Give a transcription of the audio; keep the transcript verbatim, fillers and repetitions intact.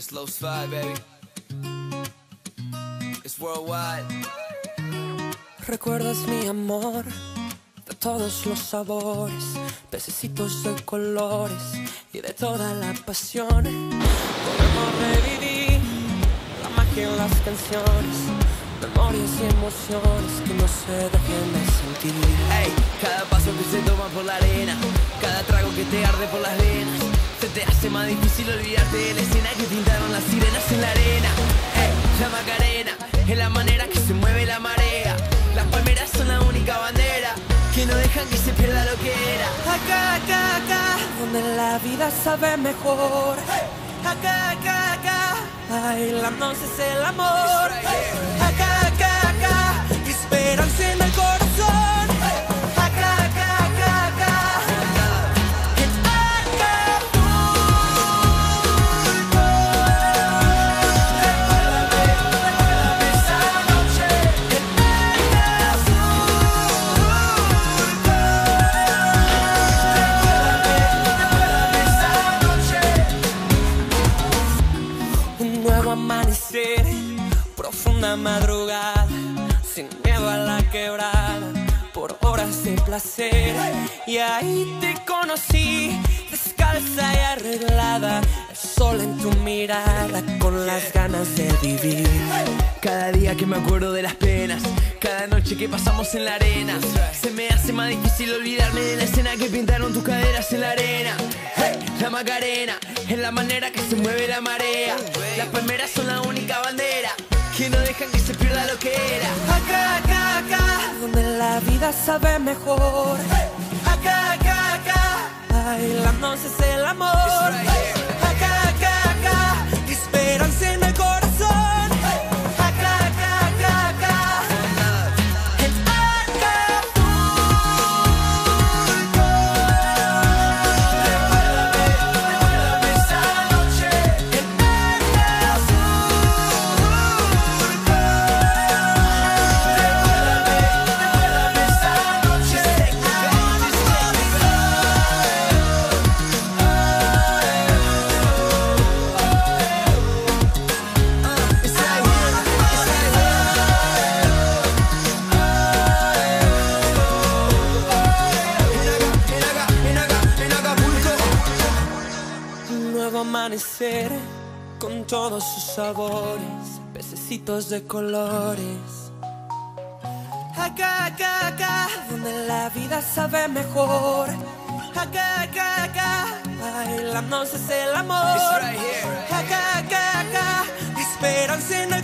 Slow slide, baby. It's worldwide. Recuerdas mi amor de todos los sabores, pececitos de colores y de toda la pasión. Podemos revivir la magia en las canciones, memorias y emociones que no se dejen de sentir. Ey, cada paso que se toma por la arena, cada trago que te arde por las venas, se te hace más difícil olvidarte de la escena que pintaron las sirenas en la arena. Ey, la Macarena es la manera que se mueve la marea. Las palmeras son la única bandera que no dejan que se pierda lo que era. Acá, acá, acá, donde la vida sabe mejor. Acá, acá, acá, bailándonos es el amor. Acá, acá, acá, esperanza en el corazón. Acá, acá, acá, acá, en Acapulco. Recuérdame esa noche en Acapulco. Recuérdame esa noche. Un nuevo amanecer, profunda madrugada, sin miedo a la quebrada, por horas de placer. Y ahí te conocí, descalza y arreglada, el sol en tu mirada, con las ganas de vivir. Cada día que me acuerdo de las penas, cada noche que pasamos en la arena, se me hace más difícil olvidarme de la escena que pintaron tus caderas en la arena. Hey, la Macarena es la manera que se mueve la marea. Las palmeras son la única bandera que no dejan que se pierda lo que era. Acá, acá, acá, donde la vida sabe mejor. Acá, acá, acá, bailándonos es el amor. Acá, acá, acá, esperanza en el corazón. Acá, acá, acá, acá, en Acapulco. Recuérdame, recuérdame esa noche en Acapulco. Recuérdame, recuérdame esa noche en Un nuevo amanecer con todos sus sabores, pececitos de colores. Acá, acá, acá, donde la vida sabe mejor. Acá, acá, acá, bailándonos es el amor. Acá, acá, acá, esperanza en el